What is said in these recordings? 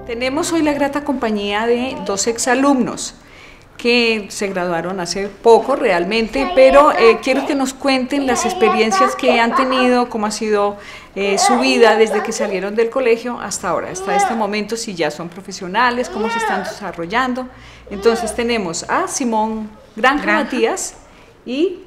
Tenemos hoy la grata compañía de dos exalumnos que se graduaron hace poco realmente, pero quiero que nos cuenten las experiencias que han tenido, cómo ha sido su vida desde que salieron del colegio hasta ahora, hasta este momento, si ya son profesionales, cómo se están desarrollando. Entonces tenemos a Simón Granja Matías y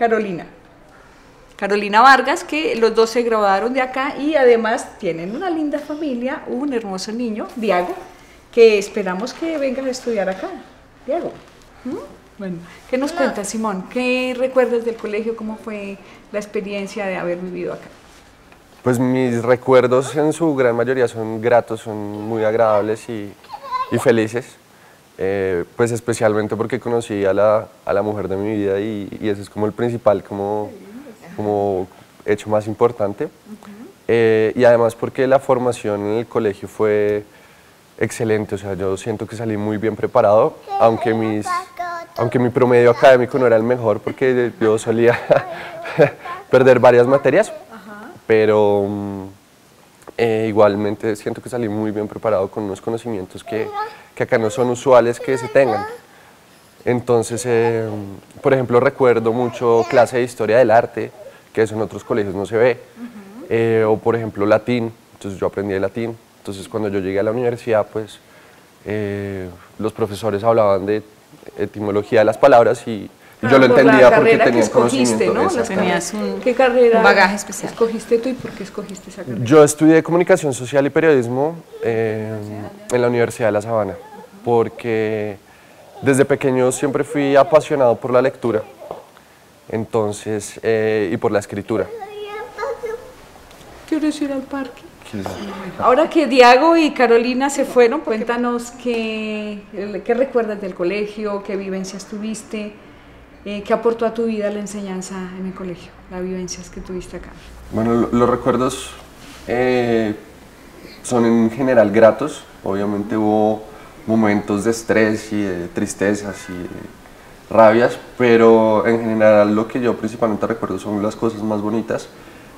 Carolina Vargas, que los dos se graduaron de acá y además tienen una linda familia, un hermoso niño, Diego, que esperamos que venga a estudiar acá. Diego, bueno, ¿qué nos cuentas, Simón? ¿Qué recuerdas del colegio? ¿Cómo fue la experiencia de haber vivido acá? Pues mis recuerdos en su gran mayoría son gratos, son muy agradables y felices. Pues especialmente porque conocí a la mujer de mi vida y ese es como el principal como hecho más importante. Y además porque la formación en el colegio fue excelente, o sea, yo siento que salí muy bien preparado, aunque mi promedio académico no era el mejor porque yo solía perder varias materias, pero igualmente siento que salí muy bien preparado con unos conocimientos que acá no son usuales que se tengan. Entonces, por ejemplo, recuerdo mucho clase de historia del arte, que eso en otros colegios no se ve, o por ejemplo latín, entonces yo aprendí de latín, entonces cuando yo llegué a la universidad, pues los profesores hablaban de etimología de las palabras y yo lo entendía porque tenía conocimiento. ¿No? Tenías ¿Qué carrera un bagaje especial escogiste tú y por qué escogiste esa carrera? Yo estudié comunicación social y periodismo en la Universidad de La Sabana, porque desde pequeño siempre fui apasionado por la lectura, entonces, y por la escritura. ¿Quieres ir al parque? Ahora que Diego y Carolina se fueron, cuéntanos qué recuerdas del colegio, qué vivencias tuviste, qué aportó a tu vida la enseñanza en el colegio, las vivencias que tuviste acá. Bueno, los recuerdos son en general gratos, obviamente hubo momentos de estrés y de tristezas y de rabias, pero en general lo que yo principalmente recuerdo son las cosas más bonitas.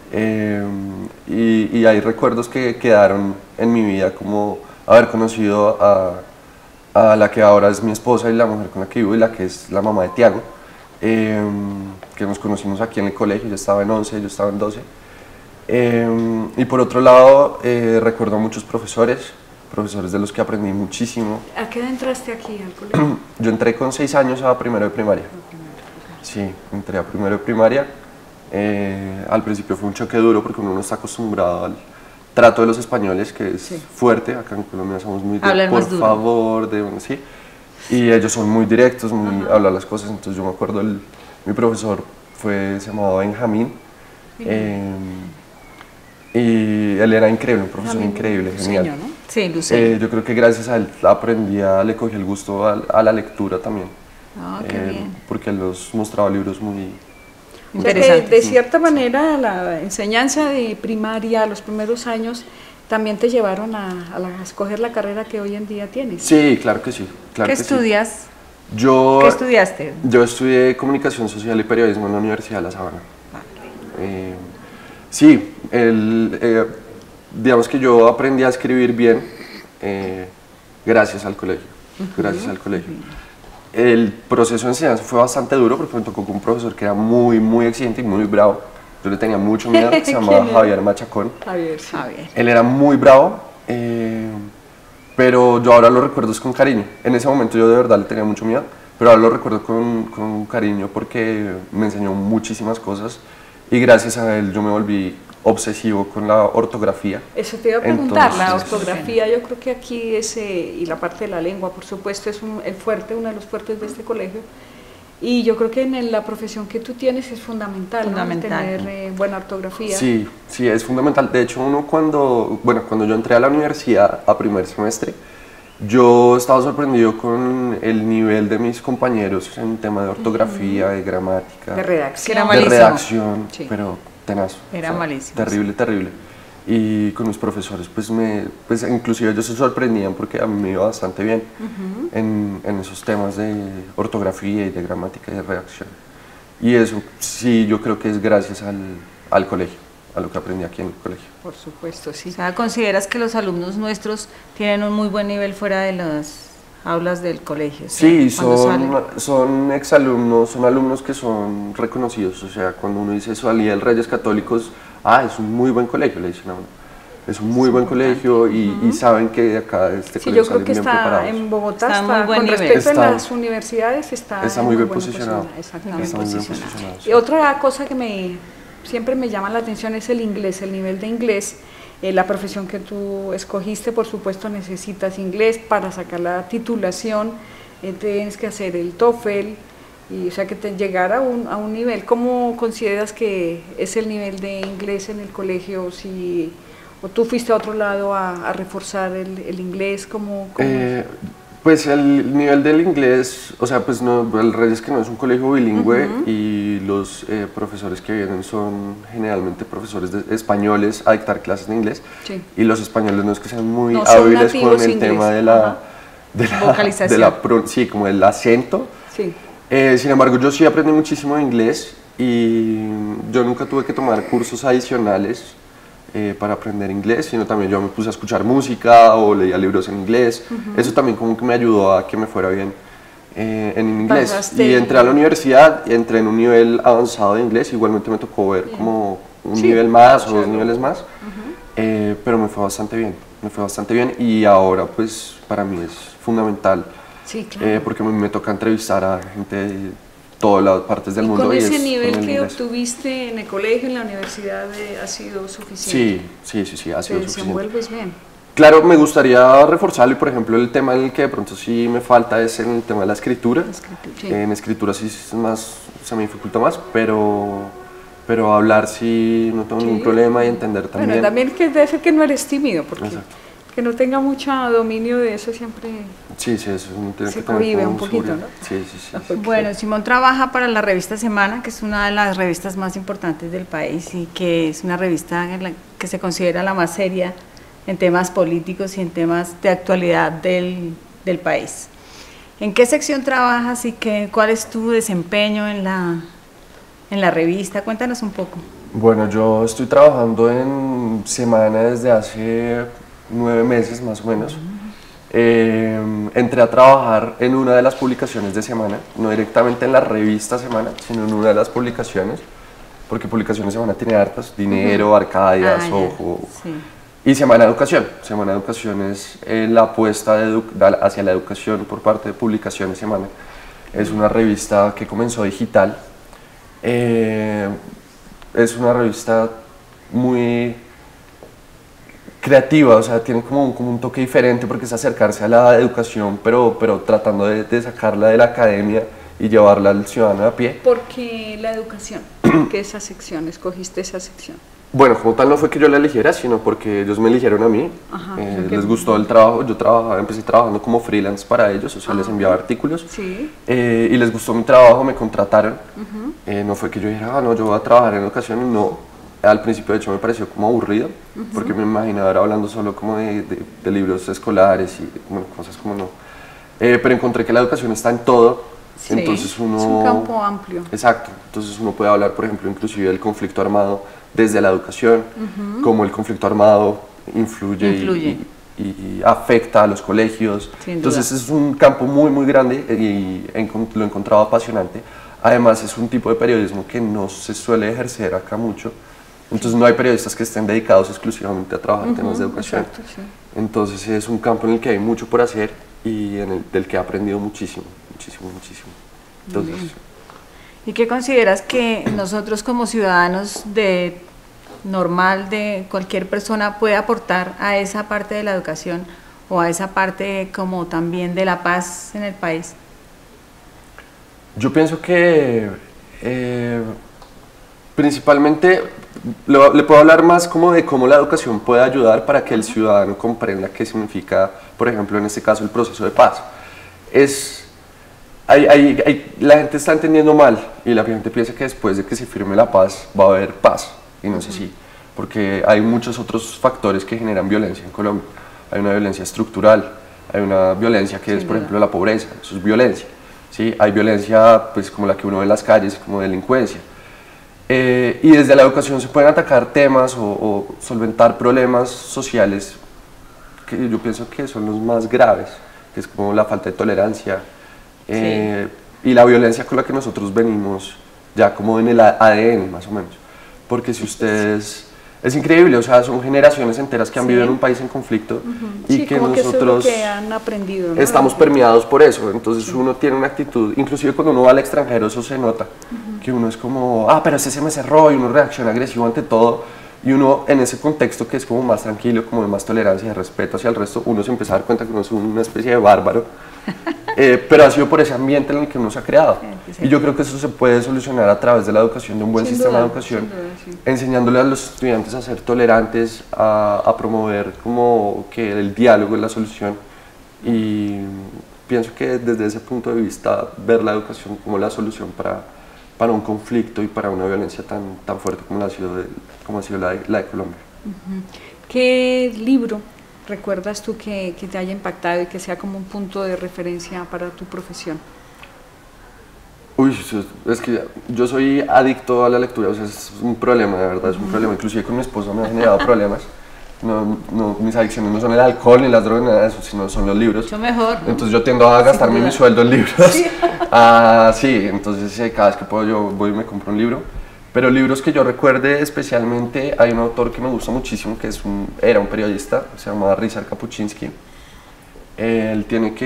Y hay recuerdos que quedaron en mi vida, como haber conocido a la que ahora es mi esposa y la mujer con la que vivo y la que es la mamá de Tiago, que nos conocimos aquí en el colegio. Yo estaba en 11, yo estaba en 12. Y por otro lado, recuerdo a muchos profesores de los que aprendí muchísimo. ¿A qué edad entraste aquí al colegio? Yo entré con 6 años a primero de primaria. Sí, entré a primero de primaria. Al principio fue un choque duro porque uno no está acostumbrado al trato de los españoles, que es fuerte. Acá en Colombia somos muy de por favor, sí. Y ellos son muy directos, muy hablar las cosas. Entonces yo me acuerdo, mi profesor se llamaba Benjamín. Y él era increíble, un profesor increíble, genial. Luceño, ¿no? Sí, Luceño. Yo creo que gracias a él le cogí el gusto a la lectura también. Qué bien. Porque él nos mostraba libros muy interesante. De cierta manera la enseñanza de primaria, los primeros años, también te llevaron a escoger la carrera que hoy en día tienes. Sí, claro que sí. Claro ¿Qué que estudias? Sí. ¿Qué estudiaste? Yo estudié comunicación social y periodismo en la Universidad de La Sabana. Sí, digamos que yo aprendí a escribir bien gracias al colegio. Gracias al colegio. El proceso de enseñanza fue bastante duro porque me tocó con un profesor que era muy exigente y muy bravo. Yo le tenía mucho miedo, se llamaba Javier Machacón. Javier. Él era muy bravo, pero yo ahora lo recuerdo con cariño. En ese momento yo de verdad le tenía mucho miedo, pero ahora lo recuerdo con cariño porque me enseñó muchísimas cosas y gracias a él yo me volví obsesivo con la ortografía. Eso te iba a preguntar. Entonces, la ortografía, yo creo que aquí y la parte de la lengua, por supuesto, es uno de los fuertes de este colegio. Y yo creo que en la profesión que tú tienes es fundamental. ¿No? Tener buena ortografía. Sí, es fundamental. De hecho, cuando yo entré a la universidad a primer semestre, yo estaba sorprendido con el nivel de mis compañeros en tema de ortografía, de gramática, de redacción. Era malísimo. De redacción, sí. Pero tenaz. Era malísimo. Terrible. Y con mis profesores, pues inclusive ellos se sorprendían porque a mí me iba bastante bien en esos temas de ortografía y de gramática y de redacción. Y eso sí, yo creo que es gracias al colegio. a lo que aprendí aquí en el colegio. Por supuesto, sí. O sea, ¿consideras que los alumnos nuestros tienen un muy buen nivel fuera de las aulas del colegio? Sí, Cuando salen. son exalumnos, son alumnos que son reconocidos, o sea, cuando uno dice salía del Reyes Católicos, es un muy buen colegio, le dicen a uno. Es un muy buen colegio y saben que de acá de este Sí, colegio yo creo salen que bien está preparados. en Bogotá, Está en muy buen con nivel. respecto a Está- las universidades, está Está en muy bien buena posicionado. posición, exactamente. Está muy bien posicionado. posicionado, sí. Y otra cosa que siempre me llama la atención es el inglés, el nivel de inglés. La profesión que tú escogiste, por supuesto, necesitas inglés para sacar la titulación, tienes que hacer el TOEFL, y, o sea, que llegar a un nivel. ¿Cómo consideras que es el nivel de inglés en el colegio? ¿O tú fuiste a otro lado a reforzar el inglés? ¿Cómo? Pues el nivel del inglés, o sea, pues no, el Reyes que no es un colegio bilingüe y los profesores que vienen son generalmente profesores españoles a dictar clases de inglés, Sí. y los españoles no es que sean muy No son hábiles con nativos el inglés. tema de Ajá. Vocalización. sí, como el acento. Sí. Sin embargo, yo sí aprendí muchísimo de inglés y yo nunca tuve que tomar cursos adicionales para aprender inglés, sino también yo me puse a escuchar música o leía libros en inglés. Eso también como que me ayudó a que me fuera bien en inglés. Pasaste Y entré a la universidad, entré en un nivel avanzado de inglés, igualmente me tocó ver como un Sí, nivel más o claro. 2 niveles más, pero me fue bastante bien y ahora pues para mí es fundamental. Sí, claro. Porque me toca entrevistar a gente de todas las partes del ¿Y mundo. con ese es nivel con el que inglés. obtuviste en el colegio, en la universidad, ha sido suficiente? Sí, ha Te sido suficiente. desenvuelves bien. Claro, me gustaría reforzarlo y por ejemplo el tema en el que de pronto sí me falta es en el tema de la escritura. Sí. En escritura sí es más, se me dificulta más, pero hablar sí no tengo ningún problema y entender también. Bueno, también que debe ser que no eres tímido, porque Exacto. que no tenga mucho dominio de eso siempre... Sí, eso uno tiene Se que tener cohíbe como un poquito, seguridad. ¿no? Sí. Bueno, Simón trabaja para la revista Semana, que es una de las revistas más importantes del país y que es una revista en la que se considera la más seria en temas políticos y en temas de actualidad del país. ¿En qué sección trabajas y cuál es tu desempeño en la revista? Cuéntanos un poco. Bueno, yo estoy trabajando en Semana desde hace 9 meses más o menos. Entré a trabajar en una de las publicaciones de Semana, no directamente en la revista Semana, sino en una de las publicaciones, porque Publicaciones Semana tiene hartas, Dinero, Arcadias, Ya. Ojo, Sí. y Semana Educación. Semana Educación es la apuesta hacia la educación por parte de Publicaciones Semana. Es una revista que comenzó digital. Es una revista muy creativa, o sea, tiene como un toque diferente porque es acercarse a la educación, pero tratando de sacarla de la academia y llevarla al ciudadano a pie. Porque la educación, que esa sección, escogiste esa sección. Bueno, como tal no fue que yo la eligiera, sino porque ellos me eligieron a mí. Ajá, Les gustó el trabajo, empecé trabajando como freelance para ellos, o sea, les enviaba artículos. Sí. Y les gustó mi trabajo, me contrataron. No fue que yo dijera, no, yo voy a trabajar en educación, no. Al principio, de hecho, me pareció como aburrido, porque me imaginaba ahora hablando solo como de libros escolares y bueno, cosas como no. Pero encontré que la educación está en todo, Sí, entonces uno... es un campo amplio. Exacto, entonces uno puede hablar, por ejemplo, inclusive del conflicto armado desde la educación, cómo el conflicto armado influye. Y afecta a los colegios. Sin Entonces duda. es un campo muy grande y lo he encontrado apasionante. Además es un tipo de periodismo que no se suele ejercer acá mucho. Entonces no hay periodistas que estén dedicados exclusivamente a trabajar temas de educación. Exacto, sí. Entonces es un campo en el que hay mucho por hacer y del que he aprendido muchísimo. Entonces, ¿Y qué consideras que nosotros como ciudadanos de cualquier persona puede aportar a esa parte de la educación o a esa parte como también de la paz en el país? yo pienso que principalmente le puedo hablar más como de cómo la educación puede ayudar para que el ciudadano comprenda qué significa, por ejemplo, en este caso, el proceso de paz. La gente está entendiendo mal y la gente piensa que después de que se firme la paz va a haber paz, y no es así, porque hay muchos otros factores que generan violencia en Colombia. Hay una violencia estructural, hay una violencia que es, por ejemplo, la pobreza, eso es violencia. ¿Sí? Hay violencia pues, como la que uno ve en las calles, como delincuencia. Y desde la educación se pueden atacar temas o solventar problemas sociales que yo pienso que son los más graves, que es como la falta de tolerancia y la violencia con la que nosotros venimos ya como en el ADN más o menos. Porque si ustedes... Es increíble, o sea, son generaciones enteras que han vivido en un país en conflicto y que como nosotros que eso es lo que han aprendido, ¿no? estamos permeados por eso. Entonces uno tiene una actitud, inclusive cuando uno va al extranjero eso se nota, que uno es como, pero ese se me cerró, y uno reacciona agresivo ante todo, y uno en ese contexto que es como más tranquilo, como de más tolerancia y de respeto hacia el resto, uno se empieza a dar cuenta que uno es una especie de bárbaro, pero ha sido por ese ambiente en el que uno se ha creado. Y yo creo que eso se puede solucionar a través de la educación, de un buen sistema de educación, enseñándole a los estudiantes a ser tolerantes, a promover como que el diálogo es la solución, y pienso que desde ese punto de vista ver la educación como la solución para un conflicto y para una violencia tan fuerte como ha sido la de Colombia. ¿Qué libro recuerdas tú que te haya impactado y que sea como un punto de referencia para tu profesión? Uy, es que yo soy adicto a la lectura, o sea, es un problema, de verdad, es un problema. Inclusive con mi esposa me ha generado problemas. Mis adicciones no son el alcohol ni las drogas, nada de eso, sino son los libros. Mucho mejor, ¿no? Entonces yo tiendo a gastarme mi sueldo en libros. Sí, entonces cada vez que puedo yo voy y me compro un libro. Pero libros que yo recuerde especialmente, hay un autor que me gusta muchísimo, que era un periodista, se llama Ryszard Kapuscinski. El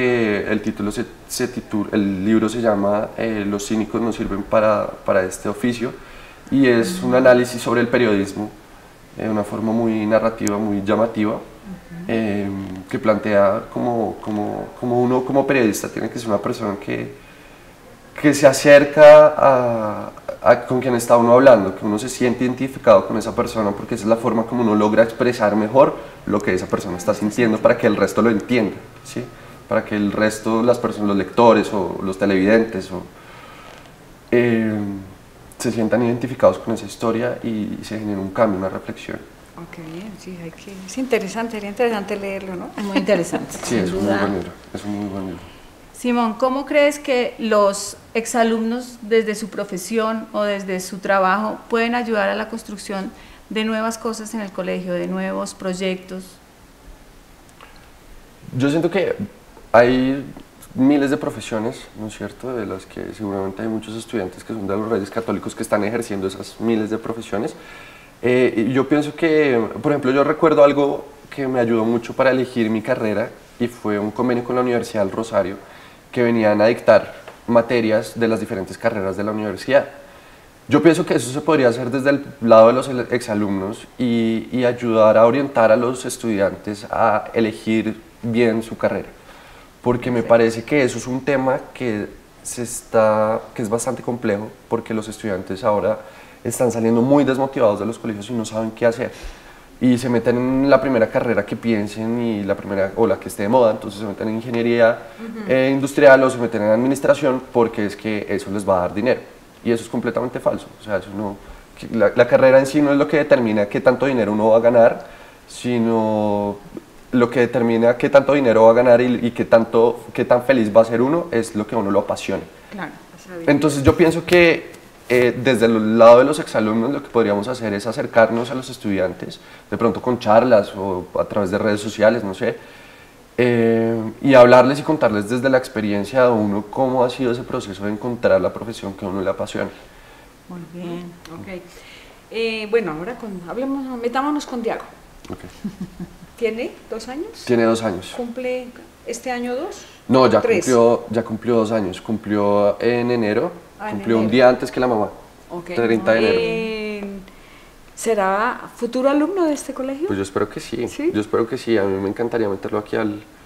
libro se llama Los cínicos no sirven para este oficio, y es un análisis sobre el periodismo de una forma muy narrativa, muy llamativa, que plantea como uno como periodista tiene que ser una persona que se acerca con quien está uno hablando, que uno se siente identificado con esa persona, porque esa es la forma como uno logra expresar mejor lo que esa persona está sintiendo para que el resto lo entienda, ¿sí? Para que el resto, las personas, los lectores o los televidentes se sientan identificados con esa historia y se genere un cambio, una reflexión. Ok, sí, es interesante, sería interesante leerlo, ¿no? Es muy interesante. Sí, es un muy buen libro, es un muy buen libro. Simón, ¿cómo crees que los exalumnos desde su profesión o desde su trabajo pueden ayudar a la construcción de nuevas cosas en el colegio, de nuevos proyectos? Yo siento que hay miles de profesiones, ¿no es cierto?, de las que seguramente hay muchos estudiantes que son de los Reyes Católicos que están ejerciendo esas miles de profesiones. Yo pienso que, por ejemplo, yo recuerdo algo que me ayudó mucho para elegir mi carrera, y fue un convenio con la Universidad del Rosario, que venían a dictar materias de las diferentes carreras de la universidad. Yo pienso que eso se podría hacer desde el lado de los exalumnos y ayudar a orientar a los estudiantes a elegir bien su carrera, porque me parece que eso es un tema que es bastante complejo, porque los estudiantes ahora están saliendo muy desmotivados de los colegios y no saben qué hacer, y se meten en la primera carrera que piensen y la que esté de moda. Entonces se meten en ingeniería industrial o se meten en administración, porque es que eso les va a dar dinero, y eso es completamente falso. O sea, eso no, la carrera en sí no es lo que determina qué tanto dinero uno va a ganar, sino lo que determina qué tanto dinero va a ganar y qué tan feliz va a ser uno es lo que a uno lo apasiona. Claro, entonces yo pienso que desde el lado de los exalumnos lo que podríamos hacer es acercarnos a los estudiantes, de pronto con charlas o a través de redes sociales, no sé, y hablarles y contarles desde la experiencia de uno cómo ha sido ese proceso de encontrar la profesión que a uno le apasiona. Muy bien, ok. Bueno, ahora metámonos con Diago. Okay. ¿Tiene 2 años? Tiene 2 años. ¿Cumple este año 2? No, ya cumplió 2 años, cumplió en enero, cumplió un día antes que la mamá, 30 de enero. ¿Será futuro alumno de este colegio? Pues yo espero que sí, yo espero que sí. A mí me encantaría meterlo aquí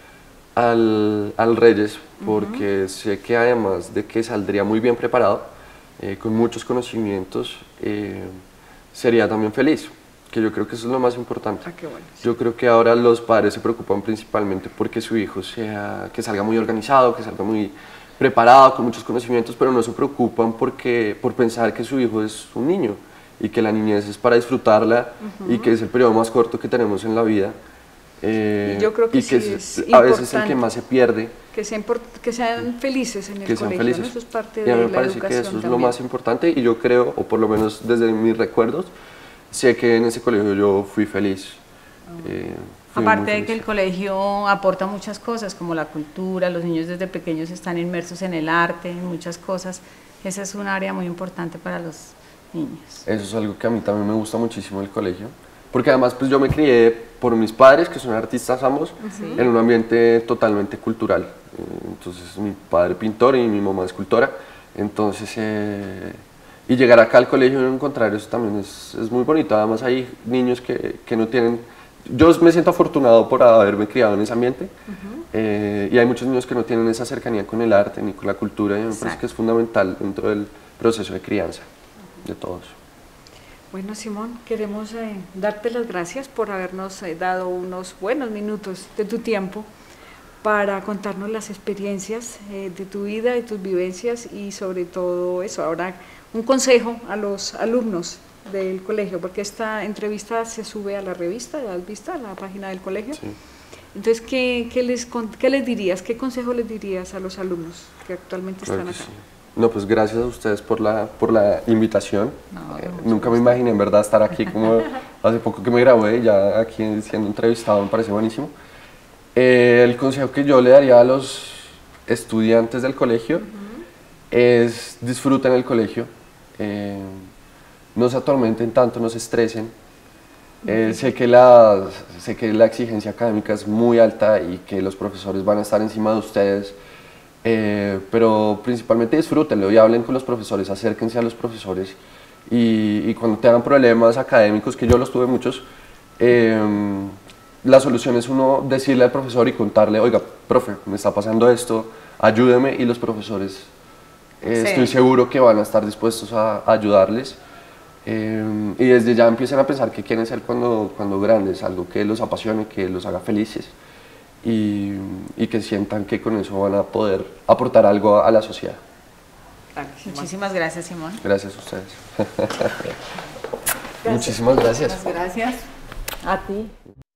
al Reyes, porque sé que además de que saldría muy bien preparado, con muchos conocimientos, sería también feliz, que yo creo que eso es lo más importante. Qué bueno, sí. Yo creo que ahora los padres se preocupan principalmente porque su hijo que salga muy organizado, que salga muy preparado, con muchos conocimientos, pero no se preocupan por pensar que su hijo es un niño y que la niñez es para disfrutarla y que es el periodo más corto que tenemos en la vida. Y yo creo que sí es a veces el que importante más se pierde. que sean felices en el Que sean colegio, felices. ¿no? Eso es parte Y a mí de me la parece que educación eso es lo también. más importante y yo creo, o por lo menos desde mis recuerdos, sé que en ese colegio yo fui feliz. Fui muy Aparte de que feliz. el colegio aporta muchas cosas, como la cultura, los niños desde pequeños están inmersos en el arte, en muchas cosas. Esa es un área muy importante para los niños. Eso es algo que a mí también me gusta muchísimo del colegio, porque además pues yo me crié por mis padres, que son artistas ambos, en un ambiente totalmente cultural. Entonces mi padre pintor y mi mamá escultora, entonces y llegar acá al colegio y encontrar eso también es muy bonito. Además hay niños que no tienen, yo me siento afortunado por haberme criado en ese ambiente, y hay muchos niños que no tienen esa cercanía con el arte ni con la cultura y me parece que es fundamental dentro del proceso de crianza de todos. Bueno, Simón, queremos darte las gracias por habernos dado unos buenos minutos de tu tiempo para contarnos las experiencias de tu vida, de tus vivencias y sobre todo eso. Ahora, un consejo a los alumnos del colegio, porque esta entrevista se sube a la revista, ¿ya has visto? A la página del colegio. Sí. Entonces, ¿qué les dirías? ¿Qué consejo les dirías a los alumnos que actualmente Claro están que acá? sí. No, pues gracias a ustedes por la invitación. No, Nunca me imaginé en verdad estar aquí, como hace poco que me gradué, ya aquí siendo entrevistado, me parece buenísimo. El consejo que yo le daría a los estudiantes del colegio es disfruten el colegio, no se atormenten tanto, no se estresen. Sé que la exigencia académica es muy alta y que los profesores van a estar encima de ustedes, pero principalmente disfrútenlo y hablen con los profesores, acérquense a los profesores y cuando tengan problemas académicos, que yo los tuve muchos, la solución es uno decirle al profesor y contarle, oiga, profe, me está pasando esto, ayúdeme, y los profesores estoy seguro que van a estar dispuestos a ayudarles. Y desde ya empiecen a pensar qué quieren ser cuando grandes, algo que los apasione, que los haga felices y que sientan que con eso van a poder aportar algo a la sociedad. Muchísimas gracias, Simón. Gracias a ustedes. Muchísimas gracias. Muchas gracias a ti.